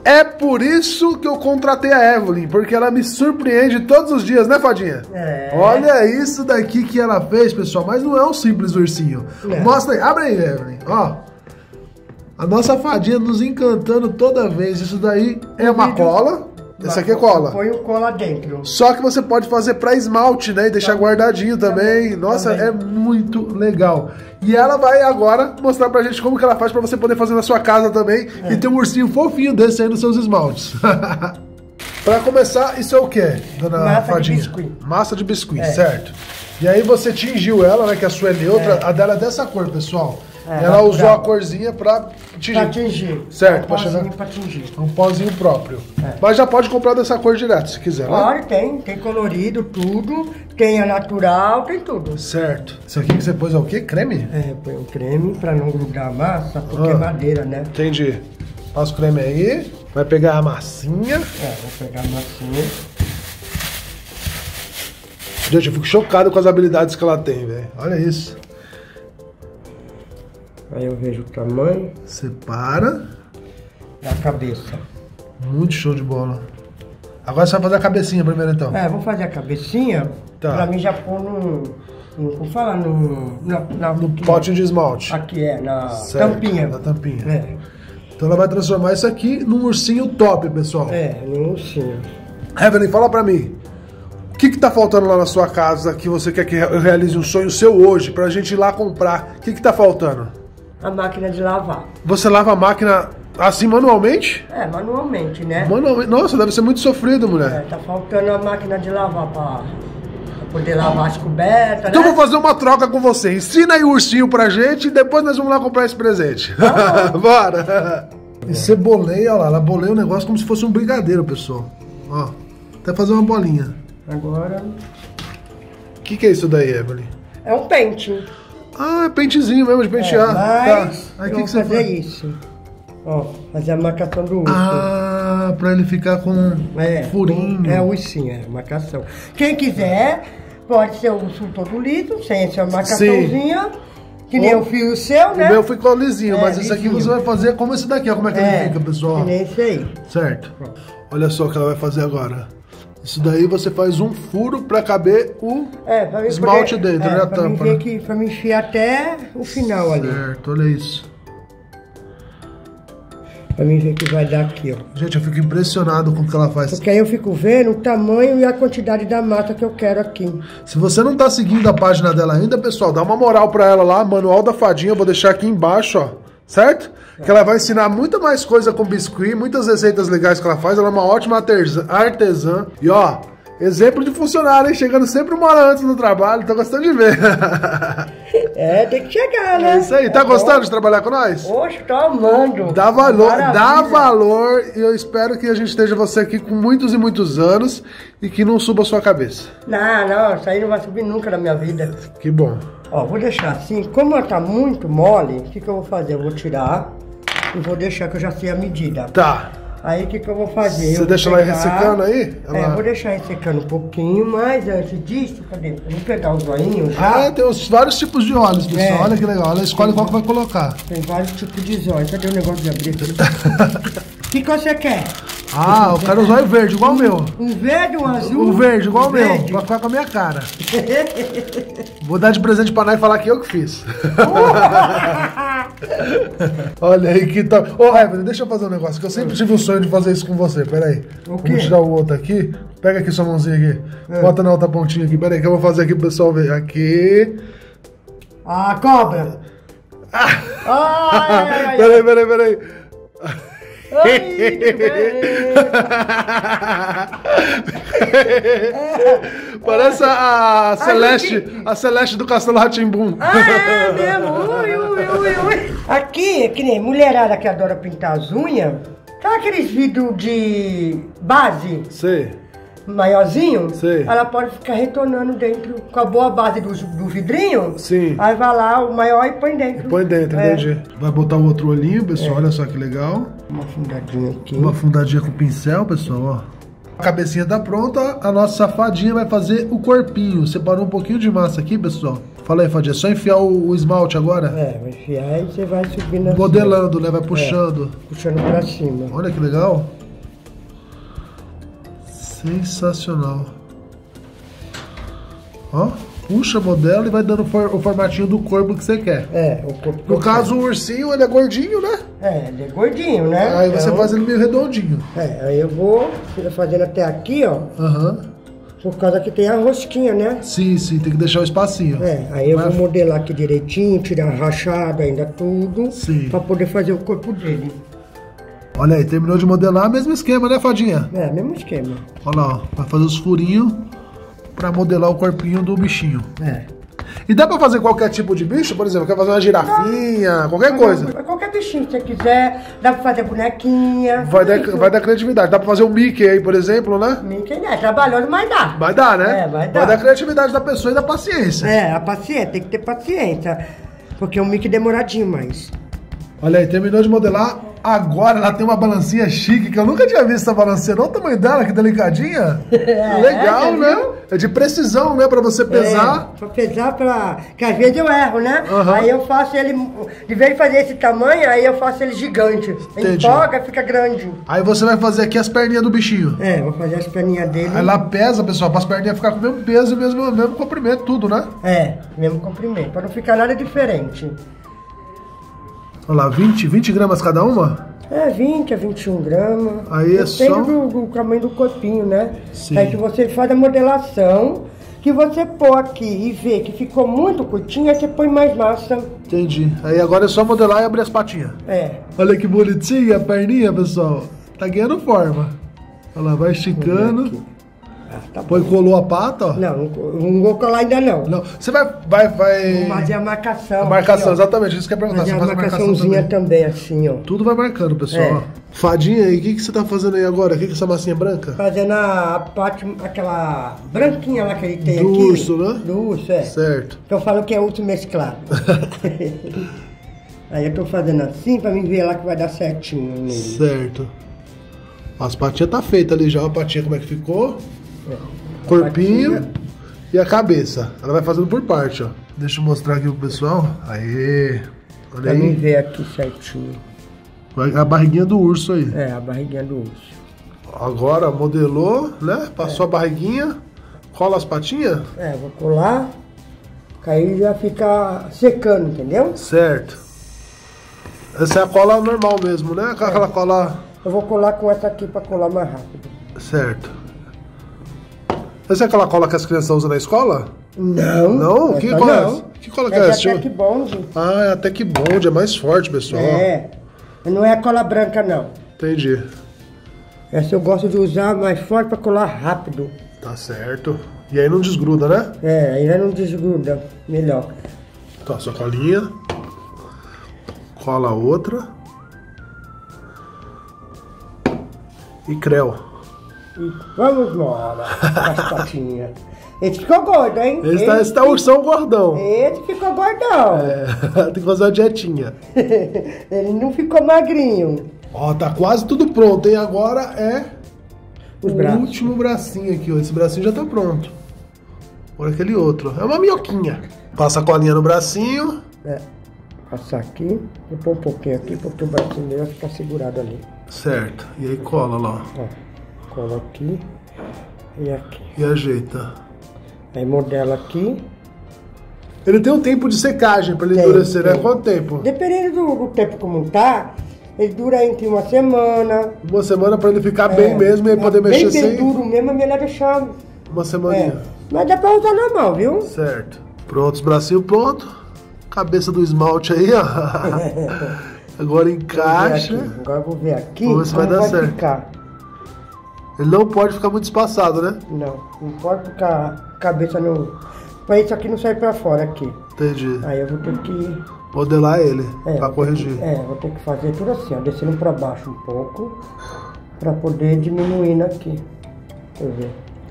É por isso que eu contratei a Evelyn, porque ela me surpreende todos os dias, né, Fadinha? É. Olha isso daqui que ela fez, pessoal, mas não é um simples ursinho. É. Mostra aí, abre aí, Evelyn, ó. A nossa Fadinha nos encantando toda vez. Isso daí é uma cola. Essa aqui é cola. Põe o cola dentro. Só que você pode fazer pra esmalte, né? E deixar guardadinho também. Nossa, é muito legal. E ela vai agora mostrar pra gente como que ela faz pra você poder fazer na sua casa também. E ter um ursinho fofinho desse aí nos seus esmaltes. Pra começar, isso é o quê, dona Massa Fadinha? de biscuit. Massa de biscuit, certo. E aí você tingiu ela, né? Que a sua é neutra. A dela é dessa cor, pessoal. Ela usou a corzinha pra tingir. Pra tingir. Certo, pra tingir. Um pozinho próprio. Mas já pode comprar dessa cor direto, se quiser, né? Claro, tem colorido, tudo. Tem a natural, tem tudo. Certo. Isso aqui que você pôs é o quê? Creme? É, põe um creme pra não grudar a massa, porque é madeira, né? Entendi. Passa o creme aí. Vai pegar a massinha. Vou pegar a massinha. Gente, eu fico chocado com as habilidades que ela tem, velho. Olha isso. Aí eu vejo o tamanho. Separa. Da cabeça. Muito show de bola. Agora você vai fazer a cabecinha primeiro, então. Vou fazer a cabecinha. Tá. Pra mim já pôr como fala? No potinho de esmalte. Aqui na Certo, tampinha. Na tampinha. Então ela vai transformar isso aqui num ursinho top, pessoal. Num ursinho. Evelyn, fala pra mim. O que tá faltando lá na sua casa que você quer que eu realize um sonho seu hoje, pra gente ir lá comprar? O que tá faltando? A máquina de lavar. Você lava a máquina assim manualmente? Manualmente, né? Manualmente? Nossa, deve ser muito sofrido, mulher. Tá faltando a máquina de lavar pra poder lavar as cobertas, Então né? vou fazer uma troca com você. Ensina aí o ursinho pra gente e depois nós vamos lá comprar esse presente. Bora! E você boleia, olha lá, ela boleia o negócio como se fosse um brigadeiro, pessoal. Ó, até fazer uma bolinha. Agora... O que é isso daí, Evelyn? É um pente. Ah, é pentezinho mesmo de pentear. Mas Aí eu que vou você fazer faz? isso. Ó, fazer a marcação do urso. Ah, pra ele ficar com furinho. É o ursinho, a marcação. Quem quiser, pode ser o urso todo liso, sem essa marcaçãozinha. Que nem o fio seu, né? O meu ficou lisinho, mas esse aqui lisinho. você vai fazer como esse daqui, ó, como é que ele fica, pessoal. Que nem esse aí. Certo. Olha só o que ela vai fazer agora. Isso daí você faz um furo pra caber o esmalte dentro, né? A tampa. Pra me enfiar até o final ali. Certo, olha isso. Pra mim ver o que vai dar aqui, ó. Gente, eu fico impressionado com o que ela faz. Porque aí eu fico vendo o tamanho e a quantidade da massa que eu quero aqui. Se você não tá seguindo a página dela ainda, pessoal, dá uma moral pra ela lá, Manual da Fadinha, eu vou deixar aqui embaixo, ó. Certo? Que ela vai ensinar muita mais coisa com biscuit, muitas receitas legais que ela faz. Ela é uma ótima artesã. E ó, exemplo de funcionário, hein? Chegando sempre uma hora antes no trabalho, tô gostando de ver. Tem que chegar, né? É isso aí. Tá gostando de trabalhar com nós? Oxe, tô amando. Dá valor, Maravilha. dá valor. E eu espero que a gente esteja você aqui com muitos e muitos anos e que não suba a sua cabeça. Não, isso aí não vai subir nunca na minha vida. Que bom. Ó, vou deixar assim. Como ela tá muito mole, o que eu vou fazer? Eu vou tirar e vou deixar que eu já sei a medida. Tá. Aí o que eu vou fazer? Você deixa ela ressecando aí? Vou deixar ressecando um pouquinho, mas antes disso, cadê? Eu vou pegar o zoinho já. Tem vários tipos de óleos, pessoal. Olha que legal. Ela escolhe qual que vai colocar. Tem vários tipos de zóio. Cadê o negócio de abrir aqui? O que você quer? Eu quero o zóio verde, igual o meu. Um verde, um azul? Um verde, igual o meu. Pra ficar com a minha cara. Vou dar de presente pra Nai e falar que eu que fiz. Olha aí que tal. Evelyn, deixa eu fazer um negócio, que eu sempre tive o sonho de fazer isso com você. Pera aí. Vamos tirar o outro aqui. Pega aqui sua mãozinha aqui. Bota na outra pontinha aqui. Pera aí que eu vou fazer aqui pro pessoal ver. Aqui. Ah, cobra. Peraí. Parece a Celeste do Castelo Rá-Tim-Bum. É mesmo? Ui. Aqui, que nem mulherada que adora pintar as unhas. Sabe aqueles vidros de base? Sei. Maiorzinho? Sei. Ela pode ficar retornando dentro com a boa base do vidrinho. Sim. Aí vai lá o maior e põe dentro. Entendi. Vai botar o outro olhinho, pessoal. Olha só que legal. Uma fundadinha aqui. Uma fundadinha com pincel, pessoal, ó. A cabecinha tá pronta, a nossa safadinha vai fazer o corpinho. Separou um pouquinho de massa aqui, pessoal. Fala aí, Fadinha, é só enfiar o esmalte agora? É, vai enfiar e você vai subindo assim. Modelando, né? Vai puxando. Puxando pra cima. Olha que legal. Sensacional. Ó, puxa, modela e vai dando o formatinho do corpo que você quer. É, o corpo. No caso, o ursinho, ele é gordinho, né? É, ele é gordinho, né? Aí você faz ele meio redondinho. É, aí eu vou fazendo até aqui, ó. Aham. Por causa que tem a rosquinha, né? Sim, tem que deixar o espacinho. É, aí eu vou modelar aqui direitinho, tirar a rachada, ainda tudo. Sim. Pra poder fazer o corpo dele. Olha aí, terminou de modelar, mesmo esquema, né, Fadinha? É, mesmo esquema. Olha lá, ó, vai fazer os furinhos pra modelar o corpinho do bichinho. É. E dá pra fazer qualquer tipo de bicho? Por exemplo, quer fazer uma girafinha, qualquer coisa? Qualquer bichinho que você quiser, dá pra fazer bonequinha. Vai dar criatividade. Dá pra fazer um Mickey aí, por exemplo, né? Mickey, né? Trabalhoso, mas dá. Vai dar, né? É, vai dar. Vai dar criatividade da pessoa e da paciência. É, a paciência, tem que ter paciência. Porque o Mickey é demoradinho mais. Olha aí, terminou de modelar. Agora ela tem uma balancinha chique, que eu nunca tinha visto essa balancinha. Olha o tamanho dela, que delicadinha. Legal, né? É de precisão, né? Pra você pesar. É, pra pesar, que às vezes eu erro, né? Uhum. Aí eu faço ele, de vez de fazer esse tamanho, aí eu faço ele gigante. Entendi. Empolga, fica grande. Aí você vai fazer aqui as perninhas do bichinho. É, vou fazer as perninhas dele. Aí lá pesa, pessoal, para as perninhas ficar com o mesmo peso e mesmo comprimento, tudo, né? É, mesmo comprimento, pra não ficar nada diferente. Olha lá, 20 gramas cada uma? É, 20 a 21 gramas. Aí é só... Depende do tamanho do corpinho, né? Sim. Aí que você faz a modelação, que você pôr aqui e vê que ficou muito curtinho, aí você põe mais massa. Entendi. Aí agora é só modelar e abrir as patinhas. É. Olha que bonitinha a perninha, pessoal. Tá ganhando forma. Olha lá, vai esticando. Ah, tá Põe, colou a pata, ó. Não vou colar ainda não. Não, você vai... Vou fazer a marcação. A marcação, aqui, ó. exatamente. Isso que é perguntar. Fazer Você a faz a marcação marcaçãozinha também. também, assim, ó. Tudo vai marcando, pessoal. É. Ó. Fadinha, e o que você tá fazendo aí agora? O que é essa massinha branca? Fazendo a parte, aquela branquinha lá que ele tem Do aqui. urso, né? Do urso, é. Certo. Que eu falo que é urso mesclado. Aí eu tô fazendo assim pra mim ver lá que vai dar certinho nele. Certo. As patinhas tá feita ali já, a patinha como é que ficou. É. Corpinho patinha. E a cabeça. Ela vai fazendo por parte, ó. Deixa eu mostrar aqui pro pessoal. Aê. Olha Pra mim aí. ver aqui certinho. A barriguinha do urso aí. É, a barriguinha do urso. Agora modelou, né? Passou a barriguinha. Cola as patinhas. É, vou colar. Que aí já fica secando, entendeu? Certo. Essa é a cola normal mesmo, né? Aquela cola... Eu vou colar com essa aqui pra colar mais rápido. Certo. Essa é aquela cola que as crianças usam na escola? Não. Não? Que cola é essa? Que cola que é essa? É Tec Bond. Ah, é a Tec Bond, é mais forte, pessoal. É. Não é a cola branca, não. Entendi. Essa eu gosto de usar mais forte pra colar rápido. Tá certo. E aí não desgruda, né? É, aí não desgruda. Melhor. Tá, sua colinha. Cola a outra. E creu. E vamos embora. As patinhas. Esse ficou gordo, hein? Esse tá ursão gordão. Esse ficou gordão. É, tem que fazer uma dietinha. Ele não ficou magrinho. Ó, tá quase tudo pronto, hein? Agora é Os o braços. último bracinho aqui, ó. Esse bracinho já tá pronto. Olha aquele outro. É uma minhoquinha. Passa a colinha no bracinho. É. Passar aqui. Vou pôr um pouquinho aqui, porque o bracinho dele vai ficar segurado ali. Certo. E aí cola lá, ó. Ó. Cola aqui e aqui. E ajeita. Aí modela aqui. Ele tem um tempo de secagem pra ele Tem, endurecer, né? tem. Quanto tempo? Dependendo do tempo como tá, ele dura entre uma semana. Uma semana pra ele ficar bem mesmo e aí poder mexer bem sem... duro mesmo, é melhor deixar. Uma semaninha. É. Mas dá pra usar normal, viu? Certo. Pronto, os bracinhos pronto. Cabeça do esmalte aí, ó. Agora encaixa. Agora eu vou ver aqui. Vamos ver se vai como dar certo. Ficar. Ele não pode ficar muito espaçado, né? Não pode ficar a cabeça no... Pra isso aqui não sair pra fora aqui. Entendi. Aí eu vou ter que... Modelar ele, pra vou corrigir. ter que, vou ter que fazer tudo assim, ó. Descendo pra baixo um pouco. Pra poder diminuir aqui. Deixa eu ver.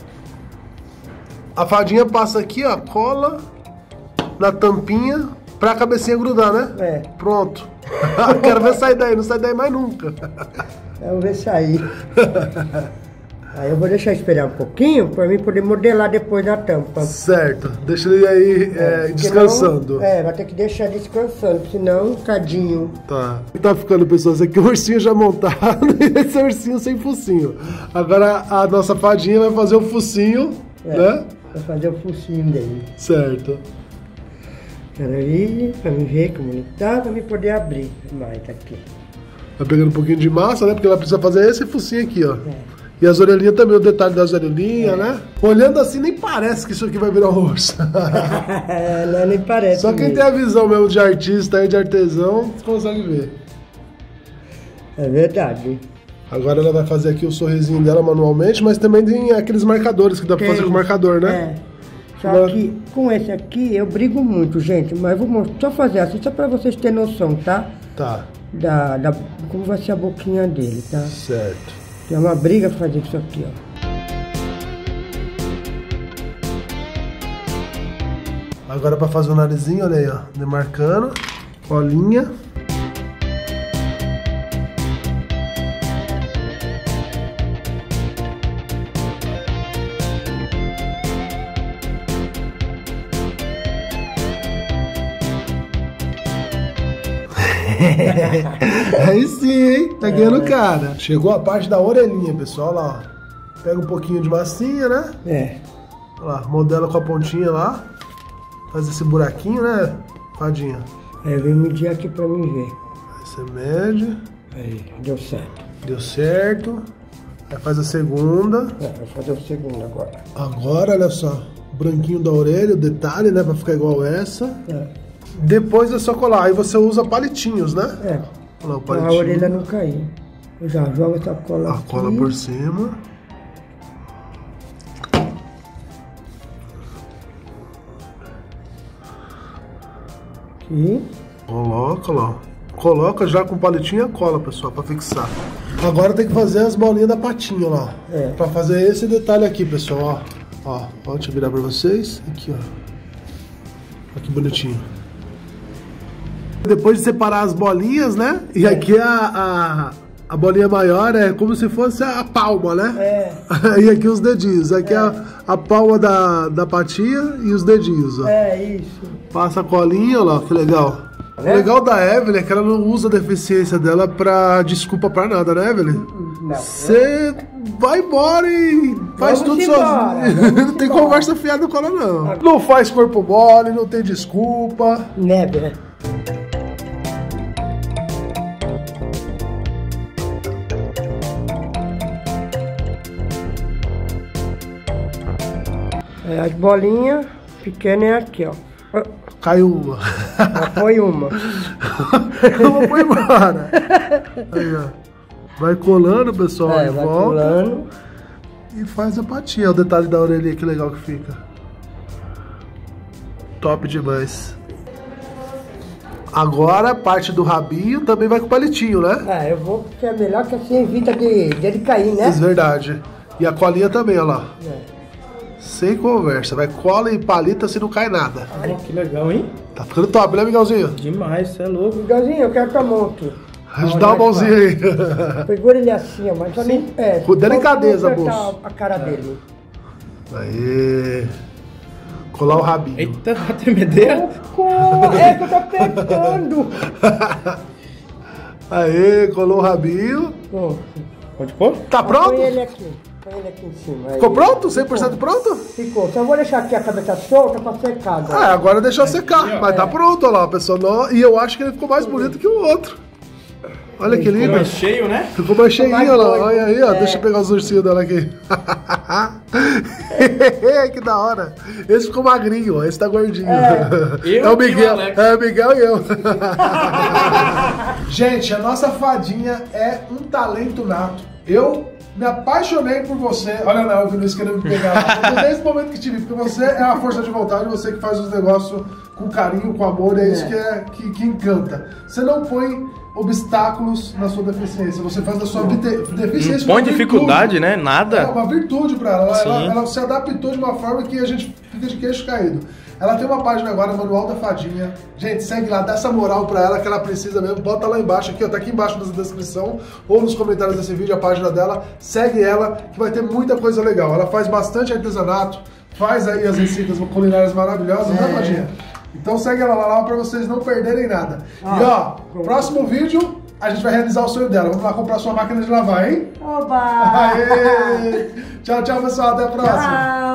A fadinha passa aqui, ó, cola na tampinha pra cabecinha grudar, né? É. Pronto. Quero ver sair daí, não sai daí mais nunca. Vamos ver sair. Aí eu vou deixar esperar um pouquinho pra mim poder modelar depois na tampa. Certo. Deixa ele aí descansando. Vai ter que deixar descansando, senão cadinho. Tá. Tá ficando, pessoal. Esse aqui é o ursinho já montado e esse é o ursinho sem focinho. Agora a nossa fadinha vai fazer o focinho, né? Vai fazer o focinho dele. Certo. Peraí, pra me ver como ele tá, pra me poder abrir mais aqui. Vai pegando um pouquinho de massa, né? Porque ela precisa fazer esse focinho aqui, ó. E as orelhinhas também, o detalhe das orelhinhas, né? Olhando assim, nem parece que isso aqui vai virar um urso. Não, nem parece. Só quem tem a visão mesmo de artista e de artesão, consegue ver. É verdade. Agora ela vai fazer aqui o sorrisinho dela manualmente, mas também tem aqueles marcadores que dá pra fazer com marcador, né? Só que com esse aqui eu brigo muito, gente. Mas eu vou só fazer assim, só pra vocês terem noção, tá? Tá. Como vai ser a boquinha dele, tá? Certo. É uma briga fazer isso aqui, ó. Agora pra fazer o narizinho, olha aí, ó. Demarcando. Colinha. Aí sim, hein? Tá ganhando cara. Chegou a parte da orelhinha, pessoal. Olha lá, ó. Pega um pouquinho de massinha, né? Olha lá, modela com a pontinha lá. Faz esse buraquinho, né, fadinha? Aí vem medir aqui pra mim ver. Aí você mede. Aí, deu certo. Deu certo. Aí faz a segunda. Vou fazer o segundo agora. Agora, olha só. O branquinho da orelha, o detalhe, né? Pra ficar igual essa. Depois é só colar. Aí você usa palitinhos, né? Olha lá, o pra a orelha não cair. Eu já jogo essa cola aqui. A cola por cima. Aqui. Coloca lá. Coloca já com palitinho e a cola, pessoal, pra fixar. Agora tem que fazer as bolinhas da patinha lá. Pra fazer esse detalhe aqui, pessoal, ó. Ó, deixa eu virar pra vocês. Aqui, ó. Olha que bonitinho. Depois de separar as bolinhas, né? E aqui a bolinha maior é como se fosse a palma, né? E aqui os dedinhos. Aqui a palma da patinha e os dedinhos, ó. Isso. Passa a colinha, ó lá, que legal. O legal da Evelyn é que ela não usa a deficiência dela pra desculpa pra nada, né, Evelyn? Não. Você vai embora e faz tudo sozinho. Não tem conversa fiada com ela, não. Não faz corpo mole, não tem desculpa. Né? As bolinhas pequenas é aqui, ó. Caiu uma. Foi uma. Uma foi embora. Aí, ó. Vai colando, pessoal, vai volta. colando. E faz a patinha. Olha o detalhe da orelhinha, que legal que fica. Top demais. Agora, a parte do rabinho também vai com palitinho, né? Eu vou, porque é melhor que assim evita dele cair, né? Isso, verdade. E a colinha também, olha lá. Sem conversa. Vai cola e palita se não cai nada. Ai, que legal, hein? Tá ficando top, né, Miguelzinho? Demais, você é louco. Miguelzinho, eu quero que eu monte. Dá uma mãozinha aí. Segura ele assim, ó, mas só nem... Com delicadeza, moço. A cara dele. Aê. Colar o rabinho. Eita, a tremedeira. É que eu tô apertando. Aê, colou o rabinho. Pode pôr? Tá pronto? Põe ele aqui. Põe ele aqui em cima. Ficou pronto? 100% pronto? Ficou. Só vou deixar aqui a cabeça solta pra secar agora. Agora deixou secar. Mas tá pronto, olha lá, pessoal. E eu acho que ele ficou mais bonito que o outro. Olha que lindo. Ficou mais cheio, né? Ficou mais cheinho, olha lá. Olha aí, ó. Deixa eu pegar os ursinhos dela aqui. Que da hora. Esse ficou magrinho, ó. Esse tá gordinho. É o Miguel. É o Miguel e eu. Gente, a nossa fadinha é um talento nato. Eu me apaixonei por você. Olha lá, o Vinícius querendo me pegar. Desde o momento que te vi, porque você é a força de vontade, você que faz os negócios com carinho, com amor, é isso que encanta. Você não põe obstáculos na sua deficiência, você faz da sua deficiência não põe dificuldade, né? Nada. É uma virtude pra ela. Ela se adaptou de uma forma que a gente fica de queixo caído. Ela tem uma página agora, Manual da Fadinha. Gente, segue lá, dá essa moral pra ela que ela precisa mesmo. Bota lá embaixo, aqui, ó, tá aqui embaixo na descrição ou nos comentários desse vídeo a página dela. Segue ela, que vai ter muita coisa legal. Ela faz bastante artesanato, faz aí as receitas culinárias maravilhosas, né, Fadinha? Então segue ela lá pra vocês não perderem nada. E ó, próximo vídeo a gente vai realizar o sonho dela. Vamos lá comprar sua máquina de lavar, hein? Oba! Aê! Tchau, tchau, pessoal. Até a próxima. Tchau.